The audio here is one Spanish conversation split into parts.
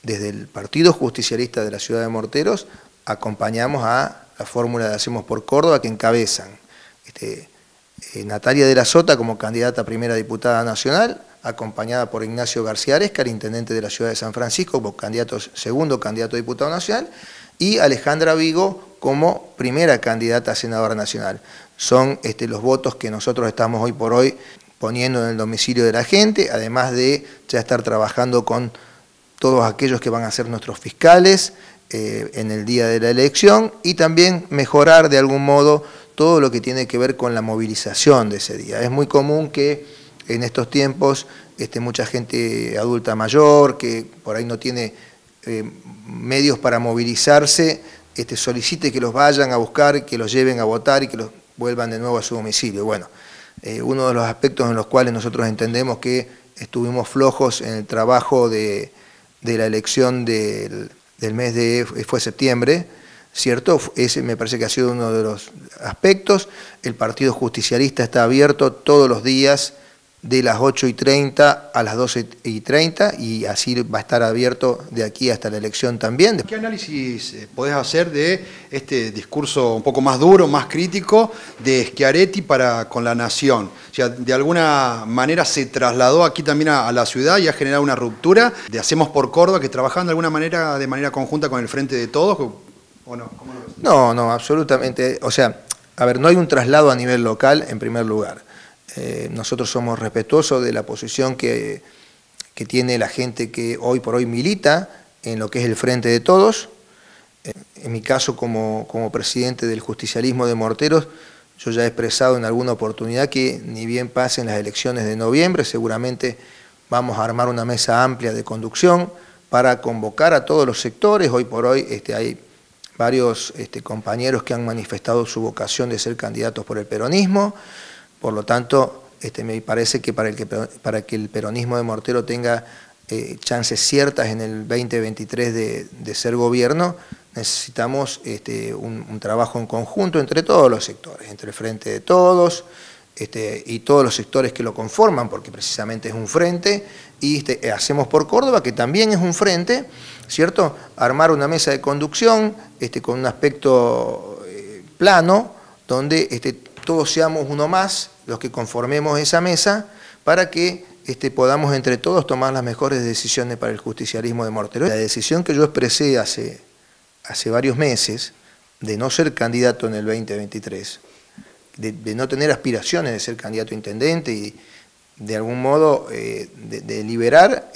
desde el Partido Justicialista de la Ciudad de Morteros acompañamos a la fórmula de Hacemos por Córdoba, que encabezan Natalia de la Sota como candidata a primera diputada nacional, acompañada por Ignacio García Arescar, intendente de la ciudad de San Francisco, como segundo candidato a diputado nacional, y Alejandra Vigo como primera candidata a senadora nacional. Son los votos que nosotros estamos hoy por hoy poniendo en el domicilio de la gente, además de ya estar trabajando con todos aquellos que van a ser nuestros fiscales en el día de la elección, y también mejorar de algún modo todo lo que tiene que ver con la movilización de ese día. Es muy común que en estos tiempos mucha gente adulta mayor, que por ahí no tiene medios para movilizarse, solicite que los vayan a buscar, que los lleven a votar y que los vuelvan de nuevo a su domicilio. Bueno, uno de los aspectos en los cuales nosotros entendemos que estuvimos flojos en el trabajo de la elección del mes fue septiembre, ¿cierto? Ese me parece que ha sido uno de los aspectos. El Partido Justicialista está abierto todos los días de las 8:30 a las 12:30 y así va a estar abierto de aquí hasta la elección también. ¿Qué análisis podés hacer de este discurso un poco más duro, más crítico de Schiaretti con la nación? O sea, de alguna manera se trasladó aquí también a la ciudad y ha generado una ruptura de Hacemos por Córdoba, que trabajaban de manera conjunta con el Frente de Todos, ¿o no? ¿Cómo lo ves? No, absolutamente. O sea, a ver, no hay un traslado a nivel local en primer lugar. Nosotros somos respetuosos de la posición que tiene la gente que hoy por hoy milita en lo que es el Frente de Todos. En mi caso, como presidente del justicialismo de Morteros, yo ya he expresado en alguna oportunidad que ni bien pasen las elecciones de noviembre, seguramente vamos a armar una mesa amplia de conducción para convocar a todos los sectores. Hoy por hoy hay varios compañeros que han manifestado su vocación de ser candidatos por el peronismo. Por lo tanto, me parece que para que el peronismo de Mortero tenga chances ciertas en el 2023 de ser gobierno, necesitamos un trabajo en conjunto entre todos los sectores, entre el Frente de Todos y todos los sectores que lo conforman, porque precisamente es un frente, y Hacemos por Córdoba, que también es un frente, ¿cierto? Armar una mesa de conducción con un aspecto plano, donde todos seamos uno más, los que conformemos esa mesa, para que podamos entre todos tomar las mejores decisiones para el justicialismo de Mortero. La decisión que yo expresé hace varios meses de no ser candidato en el 2023, de no tener aspiraciones de ser candidato a intendente y de algún modo de liberar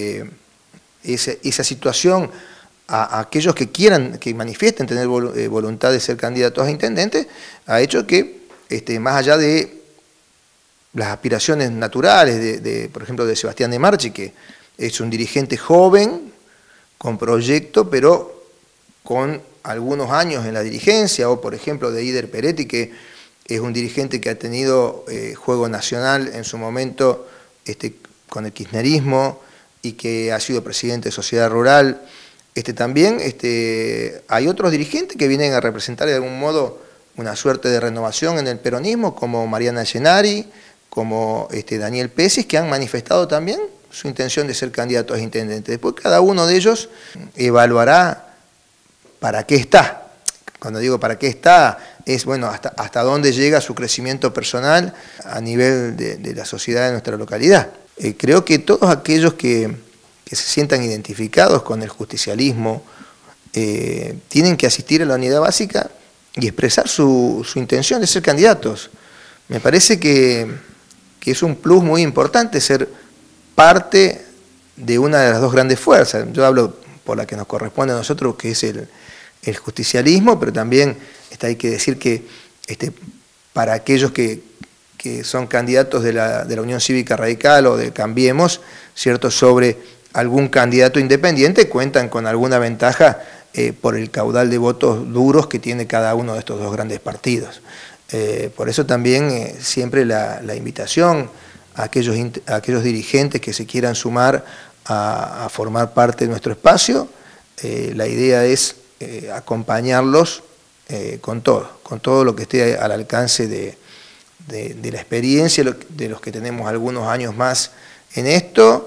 esa situación a aquellos que quieran, que manifiesten tener voluntad de ser candidatos a intendente, ha hecho que más allá de las aspiraciones naturales, por ejemplo, de Sebastián de Marchi, que es un dirigente joven, con proyecto, pero con algunos años en la dirigencia, o por ejemplo de Ider Peretti, que es un dirigente que ha tenido juego nacional en su momento con el kirchnerismo y que ha sido presidente de Sociedad Rural. También hay otros dirigentes que vienen a representar de algún modo una suerte de renovación en el peronismo, como Mariana Llenari, como Daniel Pesis, que han manifestado también su intención de ser candidatos a intendente. Después cada uno de ellos evaluará para qué está. Cuando digo para qué está, es bueno hasta dónde llega su crecimiento personal a nivel de la sociedad de nuestra localidad. Creo que todos aquellos que se sientan identificados con el justicialismo tienen que asistir a la unidad básica y expresar su intención de ser candidatos. Me parece que es un plus muy importante ser parte de una de las dos grandes fuerzas. Yo hablo por la que nos corresponde a nosotros, que es el justicialismo, pero también hay que decir que para aquellos que son candidatos de la Unión Cívica Radical o de Cambiemos, ¿cierto?, sobre algún candidato independiente, cuentan con alguna ventaja por el caudal de votos duros que tiene cada uno de estos dos grandes partidos. Por eso también siempre la invitación a aquellos dirigentes que se quieran sumar a formar parte de nuestro espacio. La idea es acompañarlos con todo lo que esté al alcance de la experiencia de los que tenemos algunos años más en esto,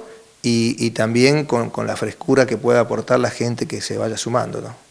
y también con la frescura que pueda aportar la gente que se vaya sumando, ¿no?